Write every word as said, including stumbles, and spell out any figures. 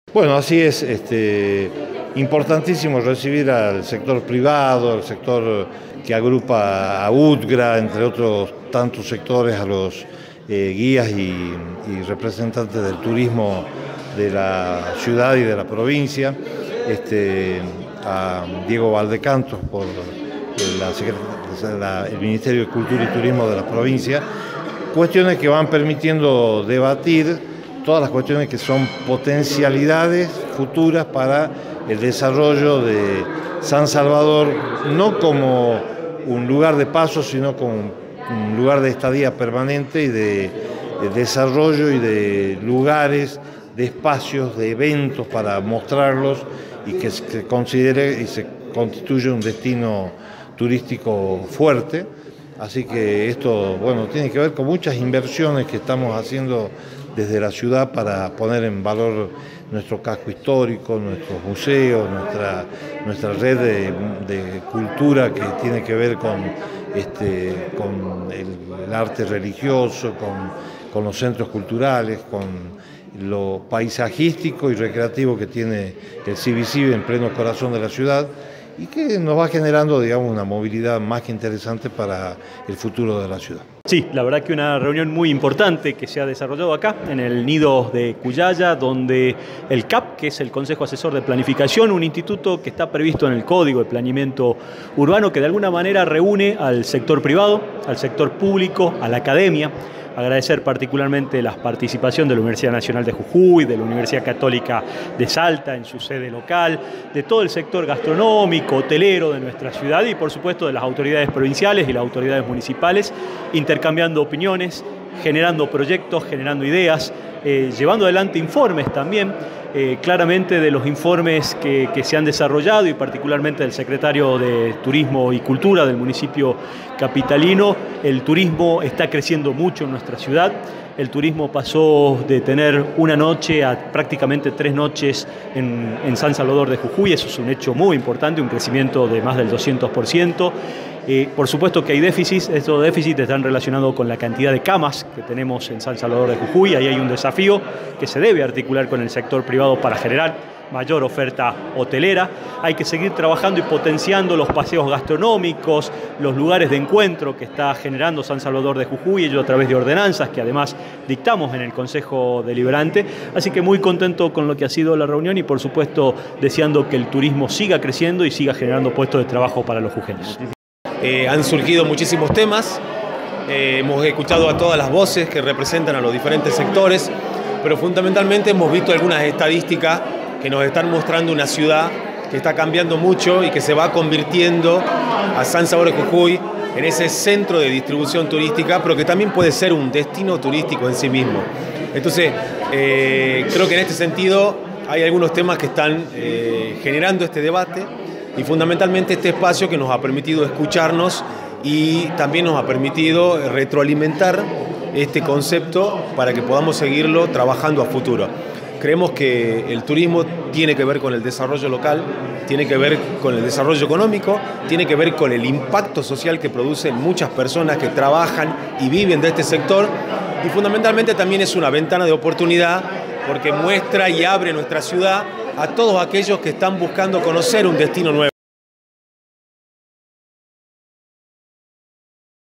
Bueno, así es, este, importantísimo recibir al sector privado, al sector que agrupa a U T G R A, entre otros tantos sectores, a los eh, guías y, y representantes del turismo de la ciudad y de la provincia, este, a Diego Valdecantos por la, la, el Ministerio de Cultura y Turismo de la provincia, cuestiones que van permitiendo debatir todas las cuestiones que son potencialidades futuras para el desarrollo de San Salvador, no como un lugar de paso, sino como un lugar de estadía permanente y de, de desarrollo y de lugares, de espacios, de eventos para mostrarlos y que se considere y se constituya un destino turístico fuerte. Así que esto, bueno, tiene que ver con muchas inversiones que estamos haciendo desde la ciudad para poner en valor nuestro casco histórico, nuestros museos, nuestra, nuestra red de, de cultura que tiene que ver con, este, con el, el arte religioso, con, con los centros culturales, con lo paisajístico y recreativo que tiene el C B C en pleno corazón de la ciudad, y que nos va generando, digamos, una movilidad más que interesante para el futuro de la ciudad. Sí, la verdad que una reunión muy importante que se ha desarrollado acá en el nido de Cuyaya, donde el C A P, que es el Consejo Asesor de Planificación, un instituto que está previsto en el Código de Planeamiento Urbano, que de alguna manera reúne al sector privado, al sector público, a la academia. Agradecer particularmente la participación de la Universidad Nacional de Jujuy, de la Universidad Católica de Salta en su sede local, de todo el sector gastronómico, hotelero de nuestra ciudad y por supuesto de las autoridades provinciales y las autoridades municipales, intercambiando opiniones, generando proyectos, generando ideas, eh, llevando adelante informes también, eh, claramente de los informes que, que se han desarrollado y particularmente del secretario de Turismo y Cultura del municipio capitalino. El turismo está creciendo mucho en nuestra ciudad. El turismo pasó de tener una noche a prácticamente tres noches en, en San Salvador de Jujuy. Eso es un hecho muy importante, un crecimiento de más del doscientos por ciento. Eh, por supuesto que hay déficits, estos déficits están relacionados con la cantidad de camas que tenemos en San Salvador de Jujuy. Ahí hay un desafío que se debe articular con el sector privado para generar mayor oferta hotelera. Hay que seguir trabajando y potenciando los paseos gastronómicos, los lugares de encuentro que está generando San Salvador de Jujuy, ello a través de ordenanzas que además dictamos en el Consejo Deliberante. Así que muy contento con lo que ha sido la reunión y por supuesto deseando que el turismo siga creciendo y siga generando puestos de trabajo para los jujeños. Eh, han surgido muchísimos temas, eh, hemos escuchado a todas las voces que representan a los diferentes sectores, pero fundamentalmente hemos visto algunas estadísticas que nos están mostrando una ciudad que está cambiando mucho y que se va convirtiendo a San Salvador de Jujuy en ese centro de distribución turística, pero que también puede ser un destino turístico en sí mismo. Entonces, eh, creo que en este sentido hay algunos temas que están eh, generando este debate y fundamentalmente este espacio que nos ha permitido escucharnos y también nos ha permitido retroalimentar este concepto para que podamos seguirlo trabajando a futuro. Creemos que el turismo tiene que ver con el desarrollo local, tiene que ver con el desarrollo económico, tiene que ver con el impacto social que producen muchas personas que trabajan y viven de este sector y fundamentalmente también es una ventana de oportunidad porque muestra y abre nuestra ciudad a todos aquellos que están buscando conocer un destino nuevo.